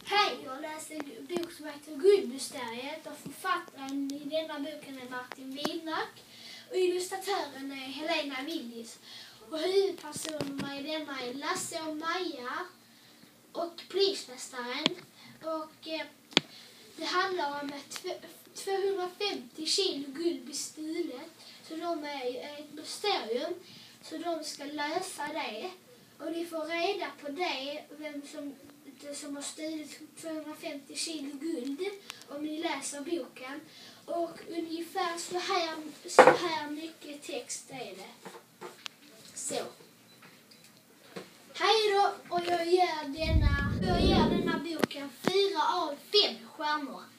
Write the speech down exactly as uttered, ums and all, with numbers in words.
Hej, jag läser en bok som heter Guldmysteriet och författaren i denna boken är Martin Widmark och illustratören är Helena Willis. Och huvudpersonerna i denna är Lasse och Maja och polismästaren. Och eh, det handlar om ett tvåhundrafemtio kilo guld bestulet. Så de är ett mysterium. Så de ska lösa det. Och ni får reda på det, vem som, som har stulit tvåhundrafemtio kilo guld, om ni läser boken. Och ungefär så här, så här mycket text är det. Så. Hej då, och jag ger denna, jag ger denna boken fyra av fem stjärnor.